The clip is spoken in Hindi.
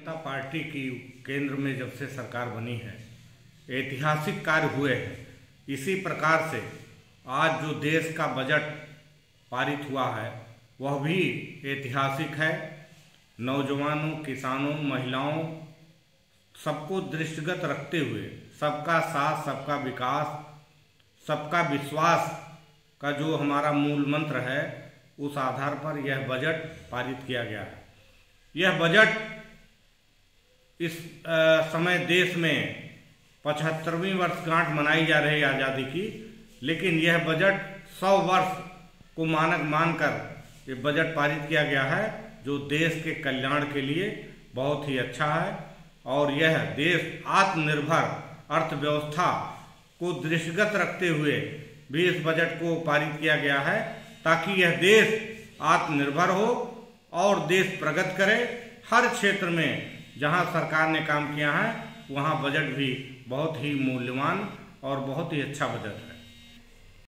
जनता पार्टी की केंद्र में जब से सरकार बनी है, ऐतिहासिक कार्य हुए हैं। इसी प्रकार से आज जो देश का बजट पारित हुआ है वह भी ऐतिहासिक है। नौजवानों, किसानों, महिलाओं सबको दृष्टिगत रखते हुए सबका साथ, सबका विकास, सबका विश्वास का जो हमारा मूल मंत्र है, उस आधार पर यह बजट पारित किया गया है। यह बजट इस समय देश में 75वीं वर्षगांठ मनाई जा रही है आज़ादी की, लेकिन यह बजट 100 वर्ष को मानक मानकर ये बजट पारित किया गया है, जो देश के कल्याण के लिए बहुत ही अच्छा है। और यह देश आत्मनिर्भर अर्थव्यवस्था को दृष्टिगत रखते हुए भी इस बजट को पारित किया गया है, ताकि यह देश आत्मनिर्भर हो और देश प्रगति करे। हर क्षेत्र में जहां सरकार ने काम किया है वहां बजट भी बहुत ही मूल्यवान और बहुत ही अच्छा बजट है।